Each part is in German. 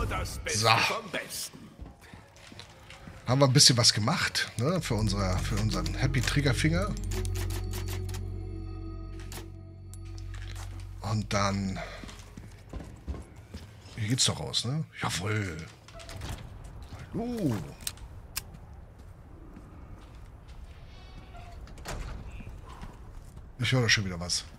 das Beste So. vom Besten. Haben wir ein bisschen was gemacht, ne? Für unseren Happy Triggerfinger. Und dann... Hier geht's doch raus, ne? Jawohl. Hallo. Ich höre da schon wieder was.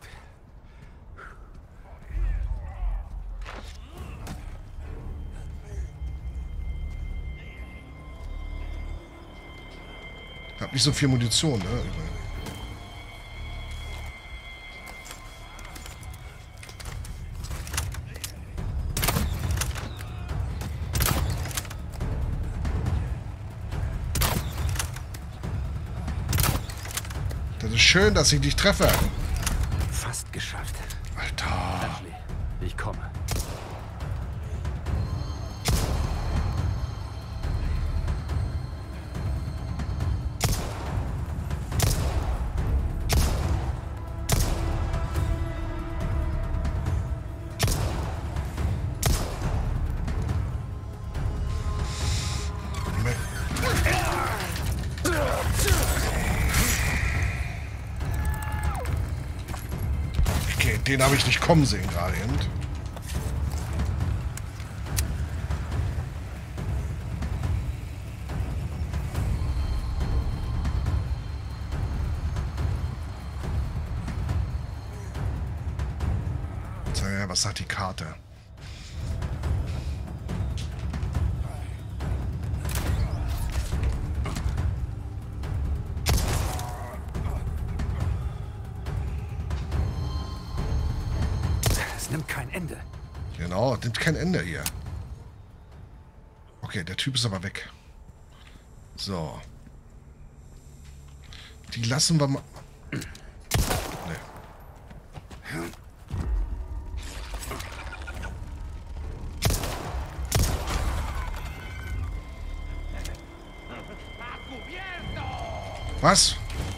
Ich hab nicht so viel Munition, ne? Das ist schön, dass ich dich treffe. Fast geschafft. Alter. Ashley, ich komme. Okay, den habe ich nicht kommen sehen gerade eben. So, ja, was sagt die Karte? Es nimmt kein Ende. Genau, nimmt kein Ende hier. Okay, der Typ ist aber weg. So. Die lassen wir mal... Nee. Was?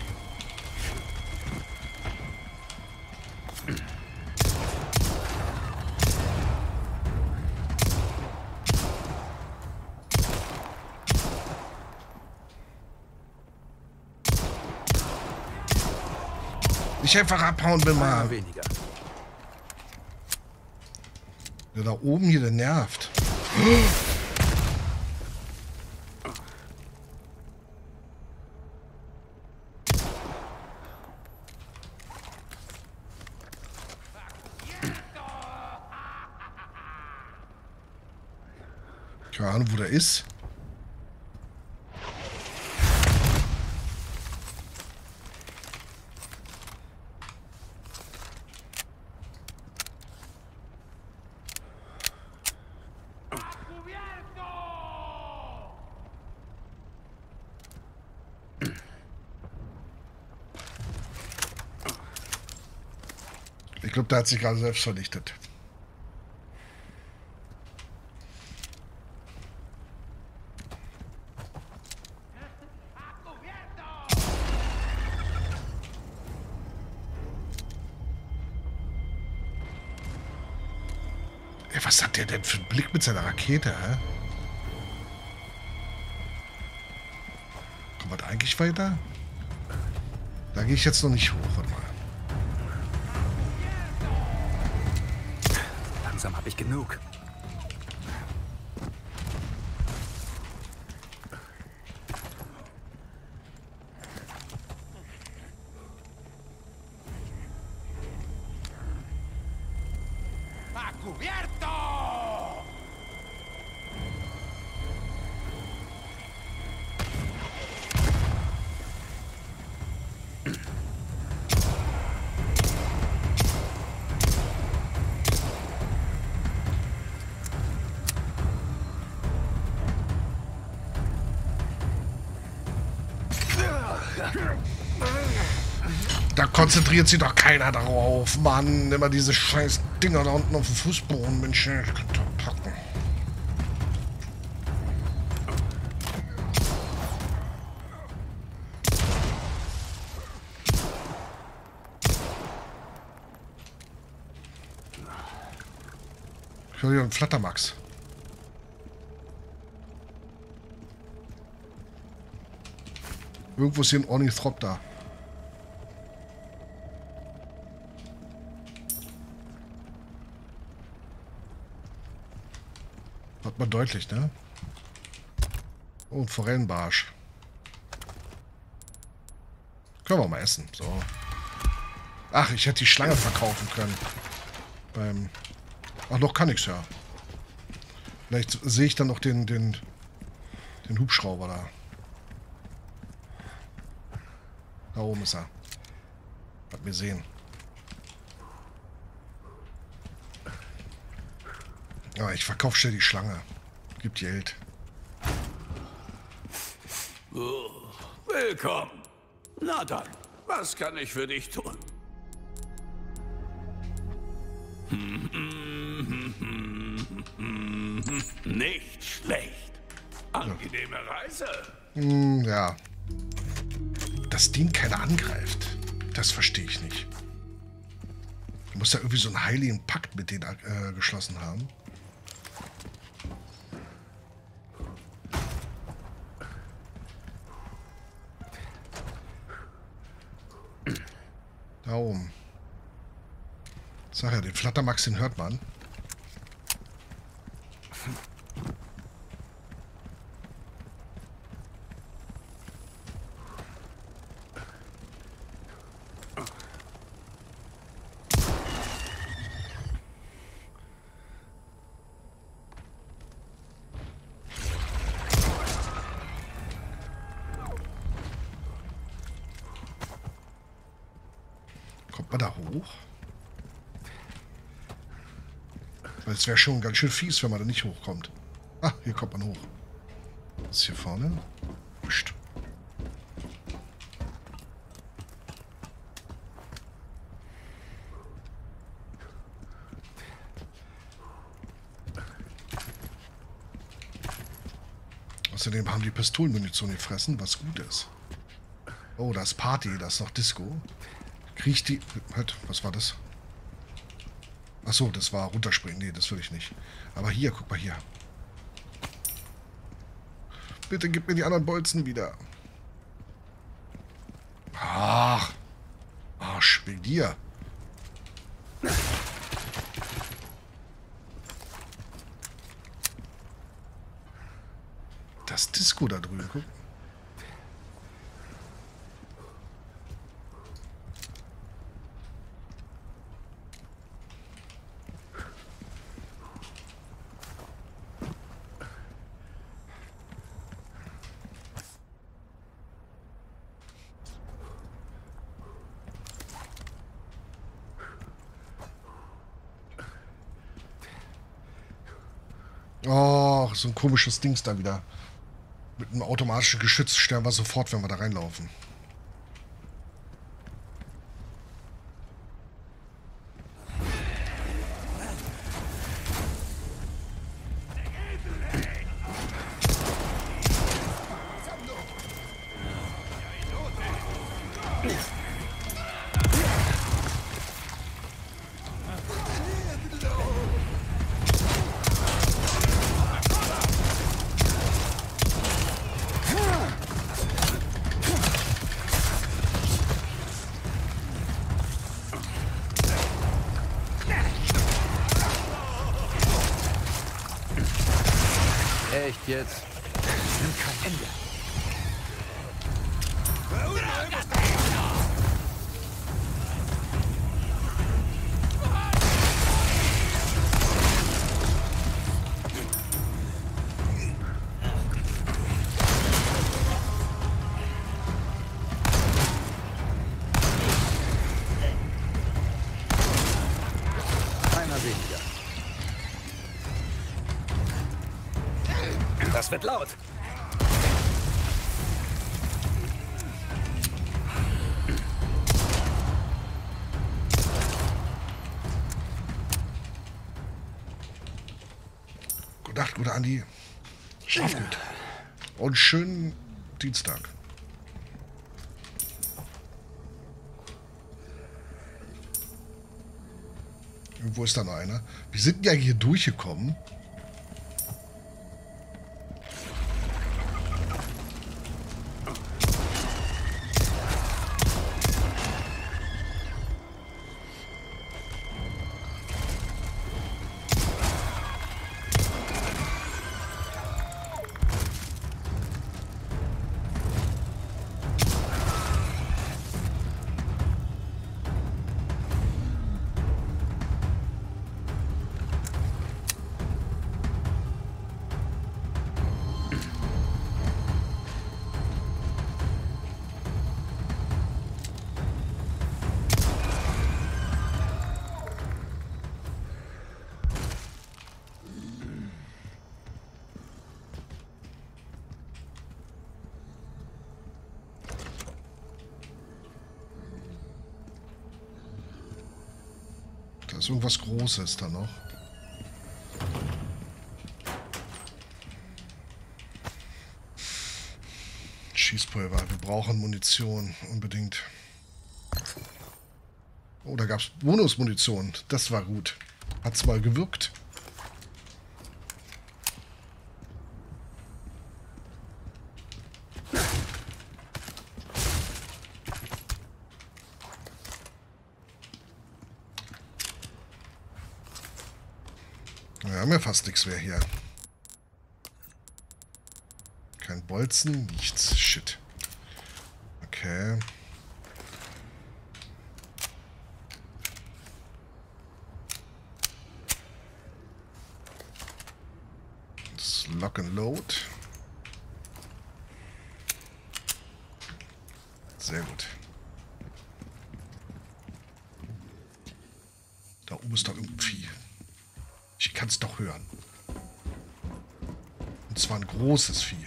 Ich einfach abhauen will mal. Weniger. Der da oben hier, der nervt. Keine Ahnung, wo der ist. Ich glaube, der hat sich gerade selbst vernichtet. Ey, was hat der denn für einen Blick mit seiner Rakete, hä? Kommt man eigentlich weiter? Da gehe ich jetzt noch nicht hoch, warte mal. Langsam habe ich genug. Da konzentriert sich doch keiner darauf, Mann. Immer diese scheiß Dinger da unten auf dem Fußboden, Mensch. Ich könnte packen. Ich höre hier einen Flattermax. Irgendwo ist hier ein Ornithopter. Hat man deutlich, ne? Oh, ein Forellenbarsch. Können wir mal essen. So. Ach, ich hätte die Schlange verkaufen können. Ach, noch kann ich's ja. Vielleicht sehe ich dann noch den Hubschrauber da. Da oben ist er. Hat mir sehen. Ja, ich verkaufe schnell die Schlange. Gibt Geld. Oh, willkommen. Na dann, was kann ich für dich tun? Nicht schlecht. Angenehme Reise. Ja. Dass Dean keiner angreift, das verstehe ich nicht. Du musst ja irgendwie so einen heiligen Pakt mit denen geschlossen haben. Da oben. Sag ja, den Flattermax, den hört man. Kommt man da hoch? Weil es wäre schon ganz schön fies, wenn man da nicht hochkommt. Ah, hier kommt man hoch. Was ist hier vorne? Psst. Außerdem haben die Pistolenmunition gefressen, was gut ist. Oh, da ist Party, da ist noch Disco. Krieg ich die... Halt, was war das? Achso, das war runterspringen. Nee, das will ich nicht. Aber hier, guck mal hier. Bitte gib mir die anderen Bolzen wieder. Ach. Arsch, wegen dir. Das Disco da drüben, guck. Oh, so ein komisches Dings da wieder. Mit einem automatischen Geschütz sterben wir sofort, wenn wir da reinlaufen. Echt jetzt? Nimmt kein Ende. Einer weniger. Das wird laut. Gute Nacht, guter Andi. Schlaf gut. Und schönen Dienstag. Irgendwo ist da noch einer. Wir sind ja hier durchgekommen. ist irgendwas Großes da noch. Schießpulver. Wir brauchen Munition. Unbedingt. Oh, da gab es Bonusmunition. Das war gut. Hat's mal gewirkt. Wir haben ja fast nichts mehr hier. Kein Bolzen, nichts. Shit. Okay. Das Lock and Load. Sehr gut. Da oben ist doch irgendwie. Ich kann es doch hören. Und zwar ein großes Vieh.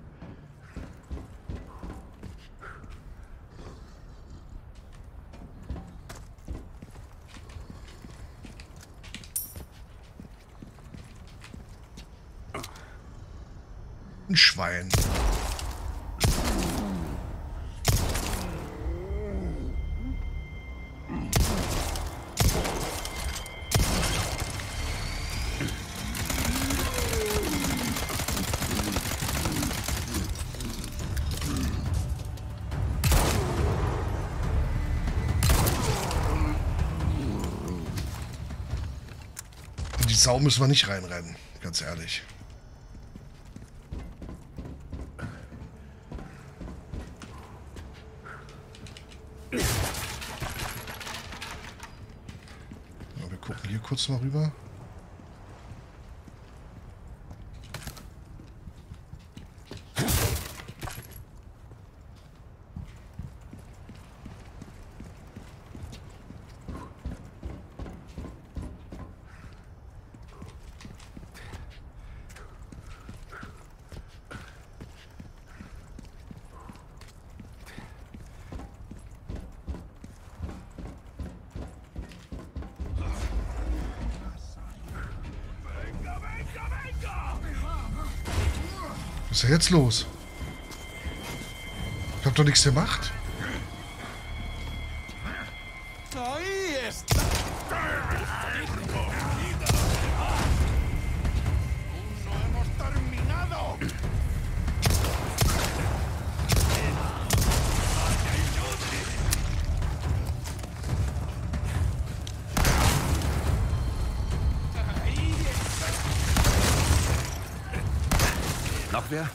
Ein Schwein. In die Sau müssen wir nicht reinrennen, ganz ehrlich. Wir gucken hier kurz mal rüber. Was ist denn jetzt los? Ich hab doch nichts gemacht. Noch wer?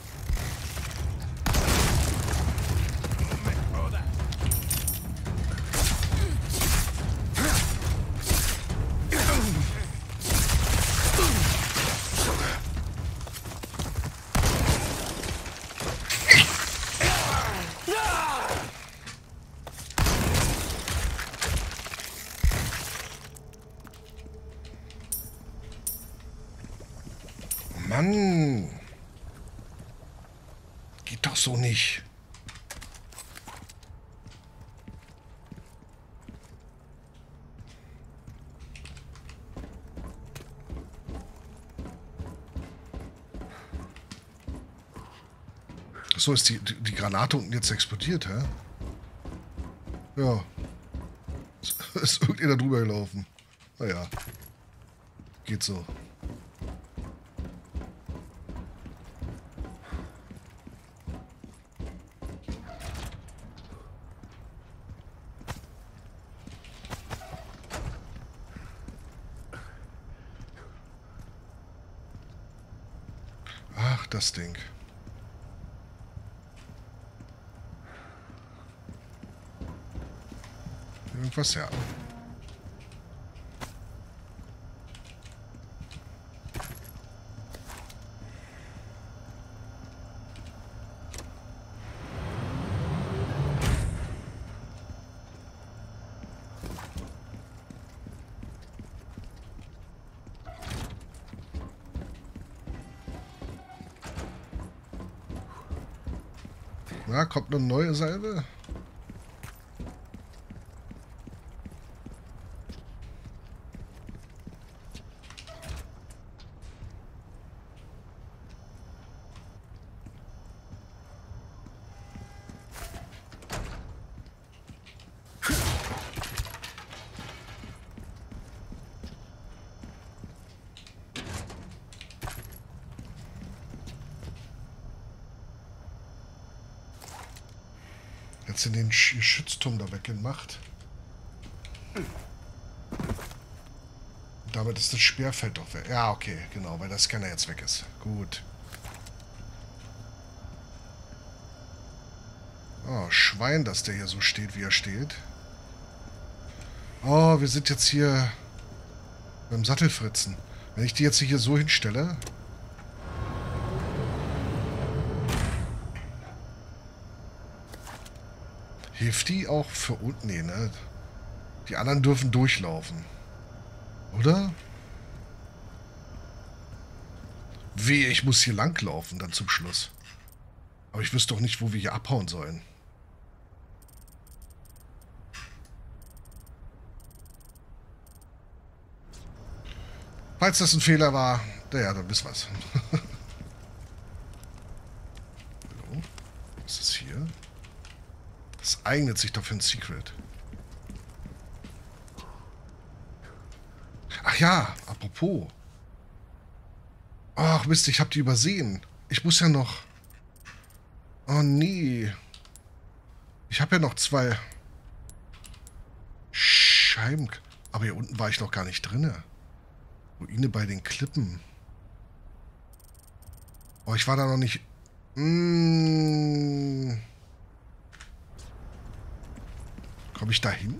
Mann. Geht doch so nicht. So ist die Granate unten jetzt explodiert, hä? Ja. Ist irgendjemand drüber gelaufen. Naja. Geht so. Ach, das Ding. Irgendwas, ja. Na, kommt eine neue Salbe? Jetzt in den Geschützturm da weggemacht. Damit ist das Sperrfeld doch weg. Ja, okay, genau, weil der Scanner jetzt weg ist. Gut. Oh, Schwein, dass der hier so steht, wie er steht. Oh, wir sind jetzt hier beim Sattelfritzen. Wenn ich die jetzt hier so hinstelle... Hilft die auch für unten? Nee, ne? Die anderen dürfen durchlaufen. Oder? Wehe, ich muss hier langlaufen dann zum Schluss. Aber ich wüsste doch nicht, wo wir hier abhauen sollen. Falls das ein Fehler war, naja, dann wissen wir's. Hallo? Was ist hier? Das eignet sich doch für ein Secret. Ach ja, apropos. Ach Mist, ich hab die übersehen. Ich muss ja noch... Oh nee. Ich habe ja noch 2 Scheiben... Aber hier unten war ich noch gar nicht drinne. Ruine bei den Klippen. Oh, ich war da noch nicht... Komme ich da hin?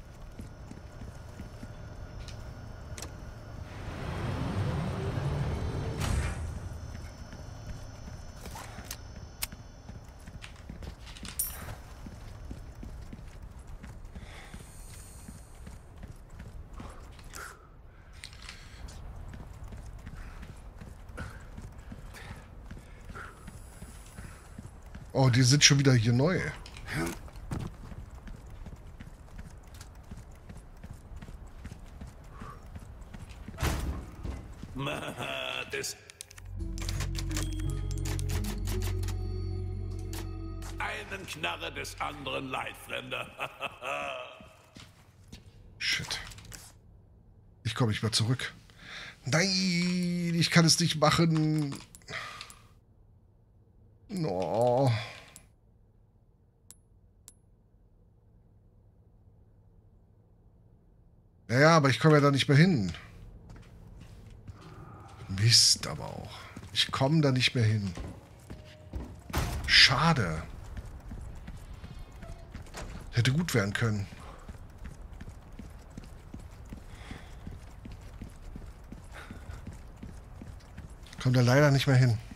Oh, die sind schon wieder hier neu. Das einen Knarre des anderen Leitfremder. Shit. Ich komme nicht mehr zurück. Nein, ich kann es nicht machen. No. Ja, aber ich komme ja da nicht mehr hin. Mist aber auch. Ich komme da nicht mehr hin. Schade. Hätte gut werden können. Kommt da leider nicht mehr hin.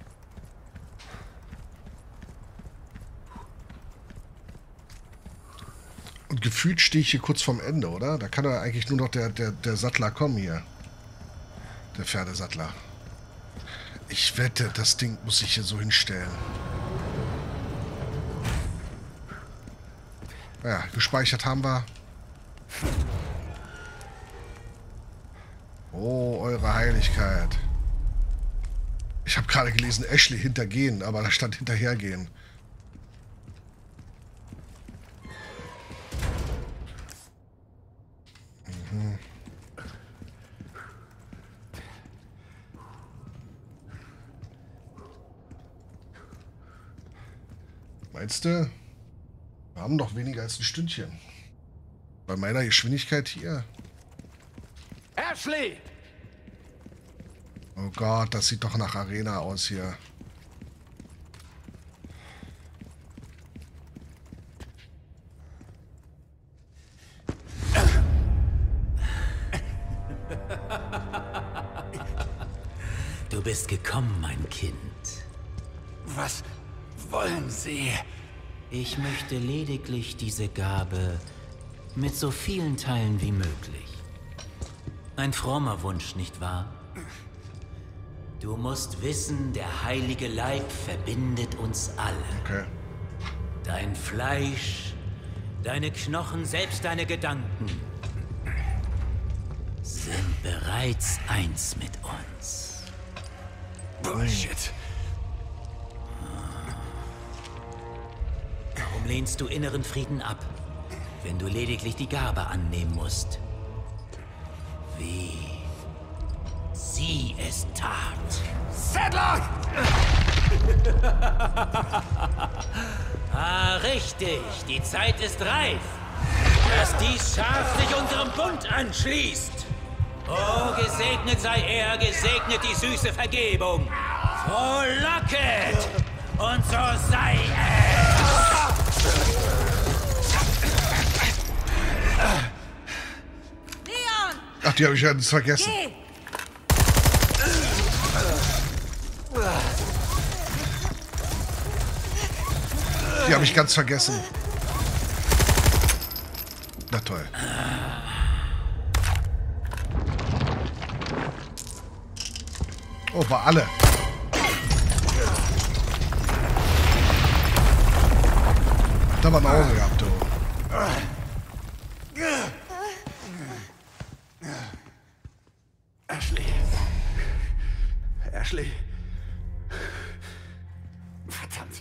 Und gefühlt stehe ich hier kurz vorm Ende, oder? Da kann ja eigentlich nur noch der Sattler kommen hier. Der Pferdesattler. Ich wette, das Ding muss ich hier so hinstellen. Ja, gespeichert haben wir. Oh, eure Heiligkeit. Ich habe gerade gelesen, Ashley hintergehen, aber da stand hinterhergehen. Meinst du? Wir haben noch weniger als ein Stündchen. Bei meiner Geschwindigkeit hier. Ashley! Oh Gott, das sieht doch nach Arena aus hier. Du bist gekommen, mein Kind. Was wollen Sie? Ich möchte lediglich diese Gabe mit so vielen Teilen wie möglich. Ein frommer Wunsch, nicht wahr? Du musst wissen, der heilige Leib verbindet uns alle. Okay. Dein Fleisch, deine Knochen, selbst deine Gedanken sind bereits eins mit uns. Bullshit. Warum lehnst du inneren Frieden ab, wenn du lediglich die Gabe annehmen musst? Wie sie es tat. Saddler! Ah, richtig. Die Zeit ist reif, dass dies Schaf sich unserem Bund anschließt. Oh, gesegnet sei er, gesegnet die süße Vergebung. Frohlocket! Und so sei es! Leon! Ach, die habe ich ganz vergessen. Geh! Die habe ich ganz vergessen. Na toll. Oh, war alle. Da war ein Auge gehabt, du. Ashley. Ashley. Verdammt.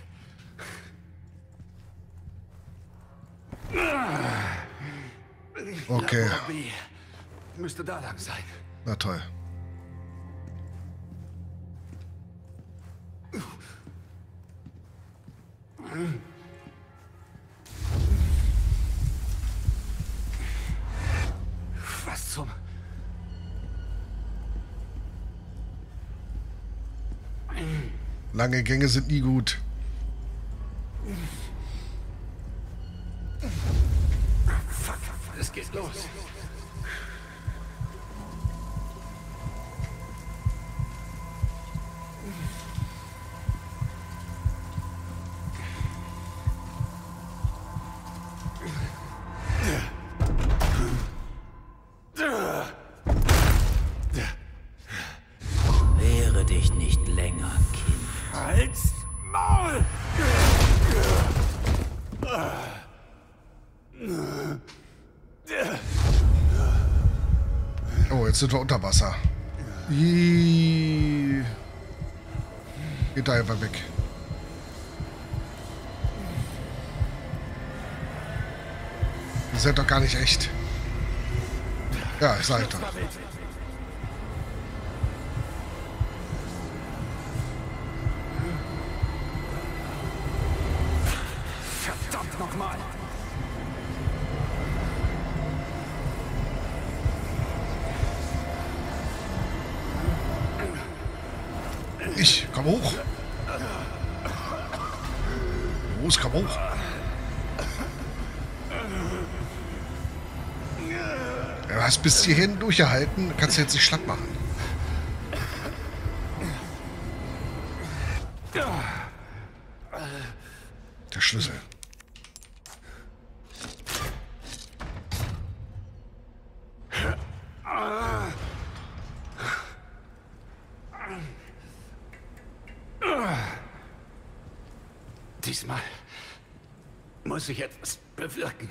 Okay. Lobby müsste da lang sein. Na toll. Was zum... Lange Gänge sind nie gut. Fuck, es geht los. Wehre dich nicht länger, Kind. Halt's Maul! Oh, jetzt sind wir unter Wasser. Ih. Geht da einfach weg. Ihr seid doch gar nicht echt. Ja, ich sag doch. Verdammt nochmal! Ich, komm hoch. Los, komm hoch. Du hast bis hierhin durchgehalten, kannst du jetzt nicht schlapp machen. Der Schlüssel. Diesmal muss ich etwas bewirken.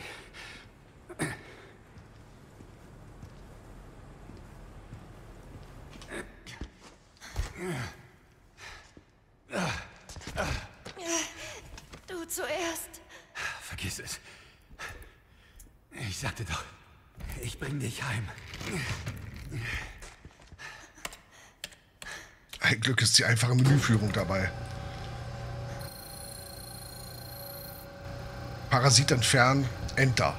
Du zuerst. Vergiss es. Ich sagte doch, ich bring dich heim. Ein Glück ist die einfache Menüführung dabei. Parasit entfernen, Enter.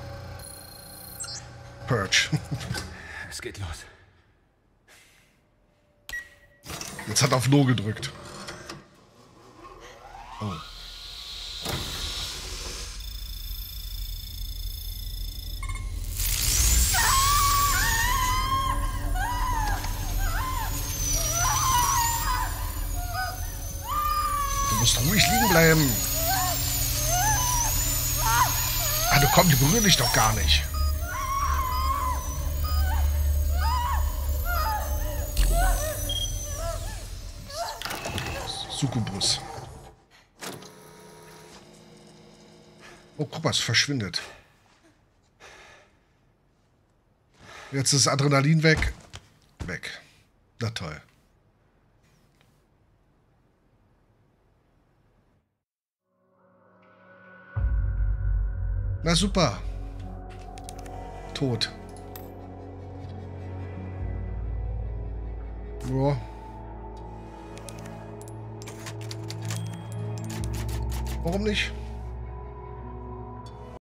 Purge. Es geht los. Jetzt hat er auf No gedrückt. Oh. Du musst ruhig liegen bleiben. Ah, du komm, die berühren dich doch gar nicht. Succubus. Oh, guck mal, es verschwindet. Jetzt ist Adrenalin weg. Weg. Na toll. Na super. Tot. Ja. Warum nicht?